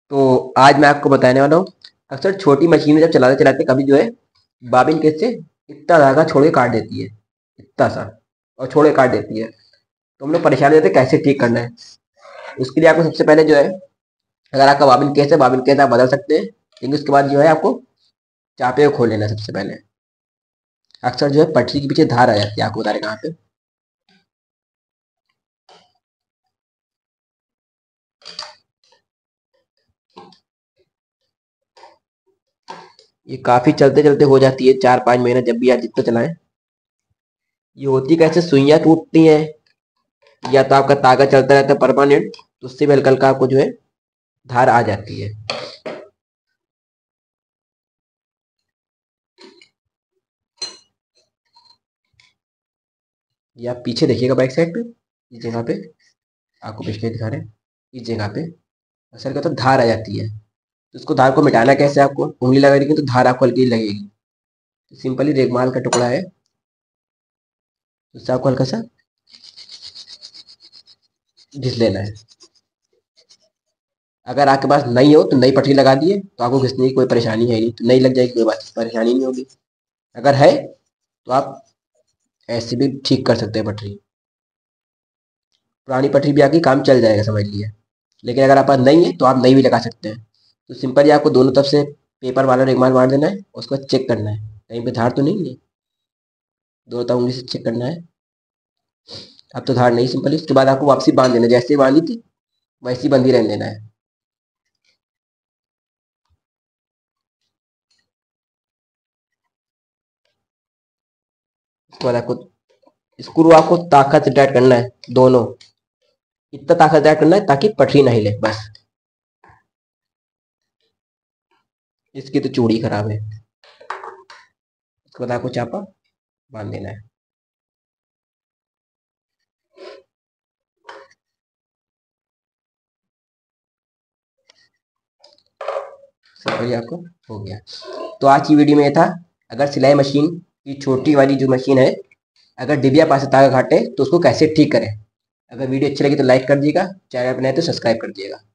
तो आज मैं आपको बताने वाला हूँ। अक्सर छोटी मशीनें जब चलाते चलाते कभी जो है बाबिन केस से इतना धागा छोड़ के काट देती है, इतना सा, और छोड़ के काट देती है। तो हम लोग परेशान हो जाते हैं कैसे ठीक करना है। उसके लिए आपको सबसे पहले जो है, अगर आपका बाबिन केस है, बाबिन केस आप बदल सकते हैं, लेकिन उसके बाद जो है आपको चापे को खोल लेना है सबसे पहले। अक्सर जो है पटरी के पीछे धार आ जाती है, आपको बता रहे कहाँ पे। ये काफी चलते चलते हो जाती है, 4-5 महीना जब भी आप जितना चलाएं। ये होती कैसे, सुइयां टूटती हैं या तो आपका तागा चलता रहता है परमानेंट, तो उससे भी हल्का हल्का आपको जो है धार आ जाती है। ये आप पीछे देखिएगा बैक साइड पे, इस जगह पे आपको पिछले दिखा रहे हैं, इस जगह पे असल का तो धार आ जाती है। तो उसको धार को मिटाना कैसे, आपको उंगली लगा देंगे तो धार आपको हल्की लगेगी। तो सिंपली रेगमाल का टुकड़ा है, उससे आपको हल्का सा घिस लेना है। अगर आपके पास नहीं हो तो नई पटरी लगा दिए तो आपको घिसने की कोई परेशानी है नहीं, तो नई लग जाएगी, कोई बात परेशानी नहीं होगी। अगर है तो आप ऐसे भी ठीक कर सकते हैं पटरी, पुरानी पटरी भी आपकी काम चल जाएगा समझ लीजिए। लेकिन अगर आपके पास नहीं है तो आप नई भी लगा सकते हैं। तो सिंपली आपको दोनों तरफ से पेपर वाला रेगमाल मार देना है, उसको चेक करना है कहीं पे धार तो नहीं है, दोनों तरफ उंगली से चेक करना है। अब तो धार नहीं, सिंपली उसके बाद आपको वापसी बांध देना, जैसे बांधी थी वैसी बंधी रहने देना है। उसके बाद आपको स्क्रू आपको ताकत से टाइट करना है, दोनों इतना ताकत से टाइट करना है ताकि पटरी ना हिले बस। इसकी तो चूड़ी खराब है। उसके बाद आपको चापा बांध देना है। सिंपली आपको हो गया। तो आज की वीडियो में ये था। अगर सिलाई मशीन की छोटी वाली जो मशीन है, अगर डिबिया पास से तागा घाटे तो उसको कैसे ठीक करें। अगर वीडियो अच्छी लगी तो लाइक कर दिएगा, चैनल पर नए तो सब्सक्राइब कर दिएगा।